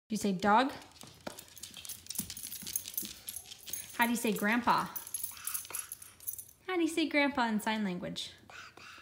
Do you say dog? How do you say grandpa? How do you say grandpa in sign language?